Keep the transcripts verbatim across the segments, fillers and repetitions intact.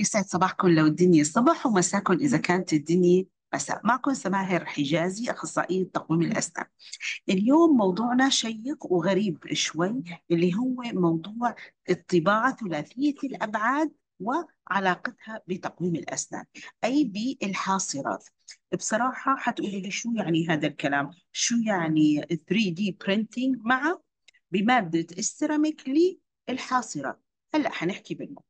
يسعد صباحكم لو الدنيا صبح ومساكم إذا كانت الدنيا مساء. معكم سماهر حجازي، أخصائية تقويم الأسنان. اليوم موضوعنا شيق وغريب شوي، اللي هو موضوع الطباعة ثلاثية الأبعاد وعلاقتها بتقويم الأسنان، أي بالحاصرات. بصراحة حتقولي لي شو يعني هذا الكلام؟ شو يعني ثري دي printing مع بمادة السيراميك للحاصرات؟ هلأ حنحكي بالموضوع.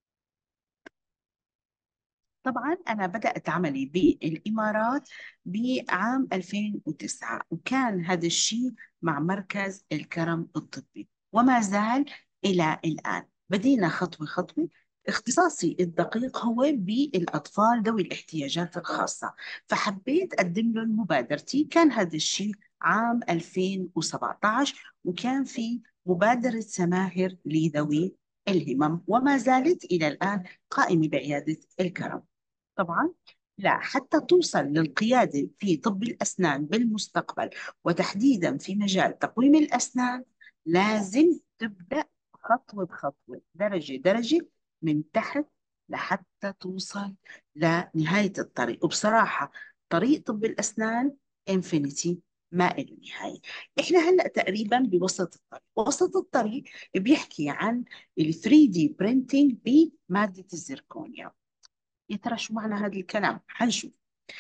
طبعا أنا بدأت عملي بالإمارات بعام ألفين وتسعة، وكان هذا الشيء مع مركز الكرم الطبي، وما زال إلى الآن. بدينا خطوة خطوة. اختصاصي الدقيق هو بالأطفال ذوي الاحتياجات الخاصة، فحبيت أقدم لهم مبادرتي. كان هذا الشيء عام ألفين وسبعة عشر، وكان في مبادرة سماهر لذوي الهمم، وما زالت إلى الآن قائمة بعيادة الكرم. طبعا لا، حتى توصل للقيادة في طب الأسنان بالمستقبل، وتحديدا في مجال تقويم الأسنان، لازم تبدأ خطوة بخطوة، درجة درجة، من تحت لحتى توصل لنهاية الطريق. وبصراحة طريق طب الأسنان انفينيتي، ما له نهاية. احنا هلأ تقريبا بوسط الطريق. وسط الطريق بيحكي عن ال ثري دي printing بمادة الزركونيا. يا ترى شو معنى هذا الكلام؟ حنشوف.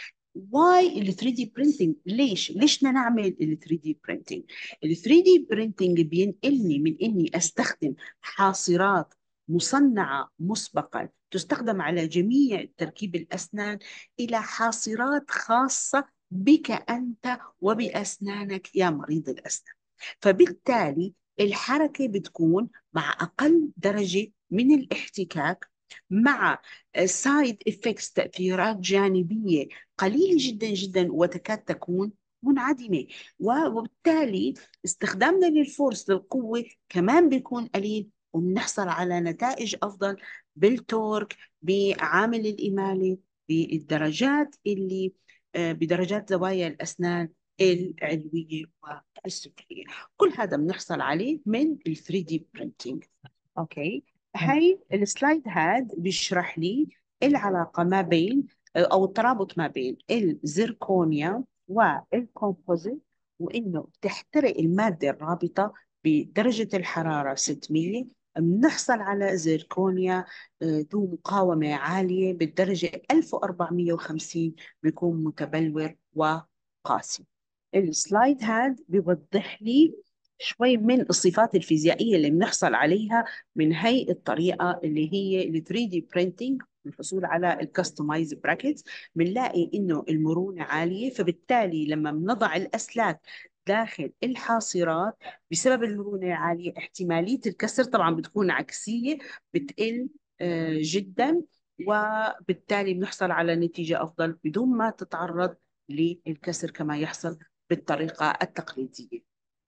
واي ال ثري دي printing؟ ليش ليش بدنا نعمل ال ثري دي printing؟ ال ثري دي printing بينقلني من اني استخدم حاصرات مصنعة مسبقا تستخدم على جميع تركيب الأسنان، إلى حاصرات خاصة بك أنت وبأسنانك يا مريض الأسنان. فبالتالي الحركة بتكون مع أقل درجة من الاحتكاك، مع سايد افكتس، تأثيرات جانبية قليلة جدا جدا وتكاد تكون منعدمة. وبالتالي استخدامنا للفورس للقوة كمان بيكون قليل، وبنحصل على نتائج أفضل بالتورك، بعامل الإمالة، بالدرجات اللي آه، بدرجات زوايا الأسنان العلوية والسفلية. كل هذا بنحصل عليه من ال ثري دي printing. اوكي، هاي السلايد هاد بيشرح لي العلاقة ما بين او الترابط ما بين الزركونيا والكومبوزيت، وانه بتحترق المادة الرابطة بدرجة الحرارة ستمية. بنحصل على زركونيا آه، ذو مقاومة عالية بالدرجة ألف وأربعمية وخمسين، بيكون متبلور وقاسي. السلايد هاد بيوضح لي شوي من الصفات الفيزيائية اللي بنحصل عليها من هي الطريقة اللي هي ال ثري دي printing، الحصول على الكستمايز براكتس. بنلاقي انه المرونة عالية، فبالتالي لما بنضع الاسلاك داخل الحاصرات بسبب المرونة العالية، احتمالية الكسر طبعا بتكون عكسية، بتقل آه، جدا، وبالتالي بنحصل على نتيجة أفضل بدون ما تتعرض للكسر كما يحصل بالطريقة التقليدية.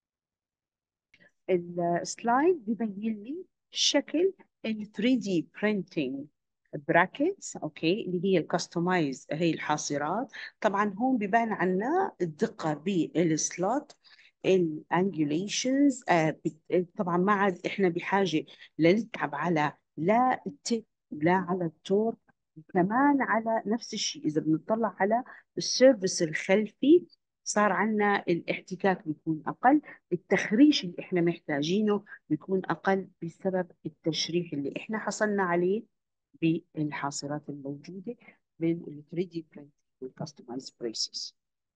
السلايد بيبين لي شكل ال ثري دي printing brackets، اوكي، اللي هي الكستمايز، هي الحاصرات. طبعا هون بيبان عنا الدقة بالسلوت، الانجوليشنز. طبعا ما عاد احنا بحاجة لنتعب على لا التك لا على التور، كمان على نفس الشيء إذا بنطلع على السيرفس الخلفي، صار عندنا الاحتكاك بيكون أقل، التخريش اللي إحنا محتاجينه بيكون أقل بسبب التشريح اللي إحنا حصلنا عليه بالحاصرات الموجودة من ال ثري دي printing والcustomized braces.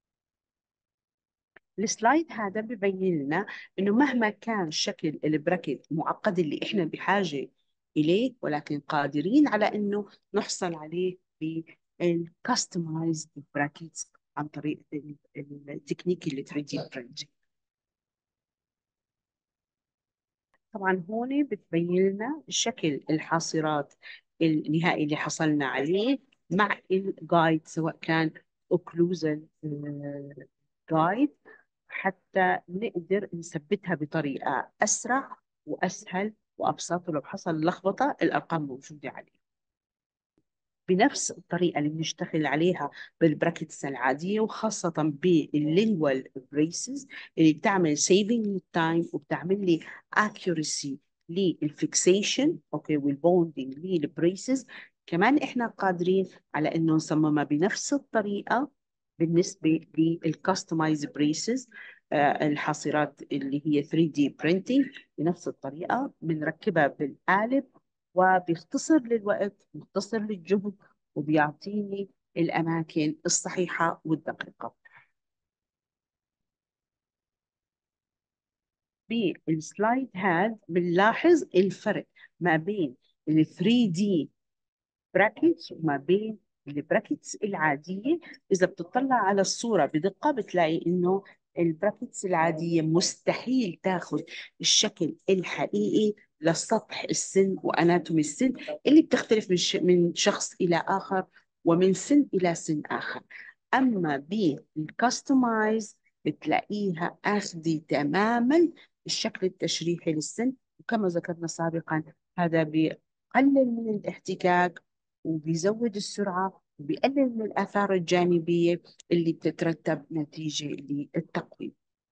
السلايد هذا ببين لنا انه مهما كان شكل البراكت معقد اللي احنا بحاجه اليه، ولكن قادرين على انه نحصل عليه بالكاستمايزد براكتس عن طريق ال- التكنيك اللي ثري دي printing. طبعا هون بتبين لنا شكل الحاصرات النهائي اللي حصلنا عليه مع الجايد، سواء كان اوكلوزال جايد، حتى نقدر نثبتها بطريقة أسرع وأسهل وأبسط، ولو حصل لخبطة الأرقام موجودة عليه. بنفس الطريقة اللي بنشتغل عليها بالبراكتس العادية، وخاصة باللينجوال بريسز اللي بتعمل سيفنج للتايم وبتعمل لي accuracy للفيكسيشن، اوكي، والبوندينج للبريسز. كمان احنا قادرين على انه نصممها بنفس الطريقه بالنسبه للكاستمايز بريسز، الحاصرات اللي هي ثري دي printing. بنفس الطريقه بنركبها بالقالب، وبيختصر للوقت، بيختصر للجهد، وبيعطيني الاماكن الصحيحه والدقيقه. بالسلايد هاد بنلاحظ الفرق ما بين ال ثري دي براكتس وما بين البراكتس العادية. إذا بتطلع على الصورة بدقة بتلاقي إنه البراكتس العادية مستحيل تاخذ الشكل الحقيقي لسطح السن وأناتومي السن، اللي بتختلف من ش- من شخص إلى آخر ومن سن إلى سن آخر. أما بالكاستمايز بتلاقيها أخذي تماما الشكل التشريحي للسن، وكما ذكرنا سابقا هذا بيقلل من الاحتكاك، وبيزود السرعة، وبيقلل من الآثار الجانبية اللي بتترتب نتيجة للتقويم.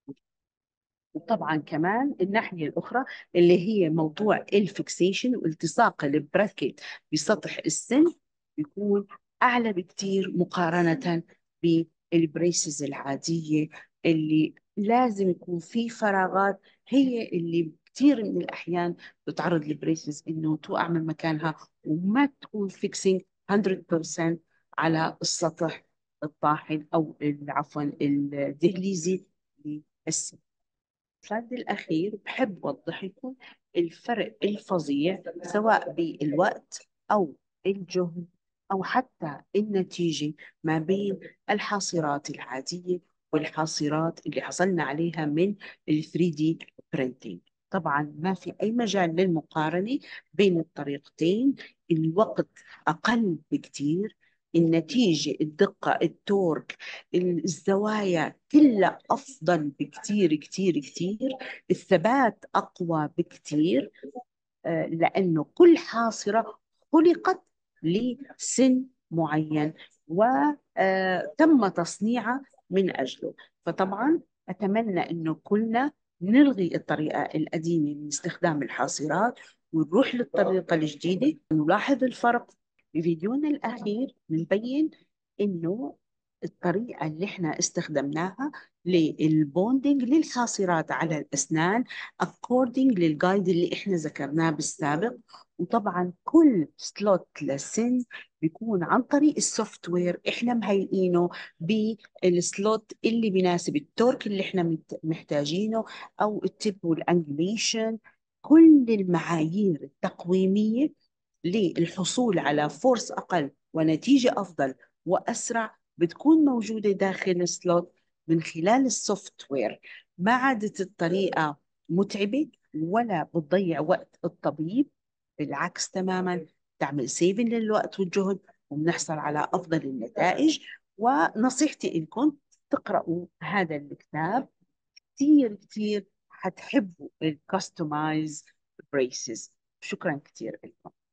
وطبعا كمان الناحية الأخرى اللي هي موضوع الفيكسيشن والتصاق البراكت بسطح السن بيكون أعلى بكتير مقارنة بالبريسز العادية، اللي لازم يكون في فراغات، هي اللي كثير من الأحيان بتعرض البريسز إنه توقع من مكانها وما تكون فيكسينج مية بالمية على السطح الطاحن أو عفوا الدهليزي للسن. السلايد الأخير بحب أوضح لكم الفرق الفظيع سواء بالوقت أو الجهد أو حتى النتيجة ما بين الحاصرات العادية والحاصرات اللي حصلنا عليها من ال ثري دي printing. طبعا ما في أي مجال للمقارنة بين الطريقتين. الوقت أقل بكتير، النتيجة، الدقة، التورك، الزوايا كلها أفضل بكتير كتير كتير. الثبات أقوى بكتير، آه، لأنه كل حاصرة خلقت لسن معين وتم تصنيعها من أجله. فطبعا أتمنى أنه كلنا نلغي الطريقة القديمة من استخدام الحاصرات ونروح للطريقة الجديدة. نلاحظ الفرق. في فيديونا الأخير بنبين أنه الطريقة اللي احنا استخدمناها للبوندينج للحاصرات على الأسنان according للجايد اللي احنا ذكرناه بالسابق. وطبعا كل سلوت لسن بيكون عن طريق السوفت وير احنا مهيئينه بالسلوت اللي بيناسب التورك اللي احنا مت- محتاجينه، او التب والانجليشن. كل المعايير التقويمية للحصول على فورس أقل ونتيجة أفضل وأسرع بتكون موجودة داخل السلوت من خلال السوفت وير. ما عادت الطريقة متعبة ولا بتضيع وقت الطبيب، بالعكس تماما، تعمل سيفن للوقت والجهد، وبنحصل على أفضل النتائج. ونصيحتي لكم تقرأوا هذا الكتاب، كثير كثير حتحبوا الكاستمايز بريسز. شكرا كثير لكم.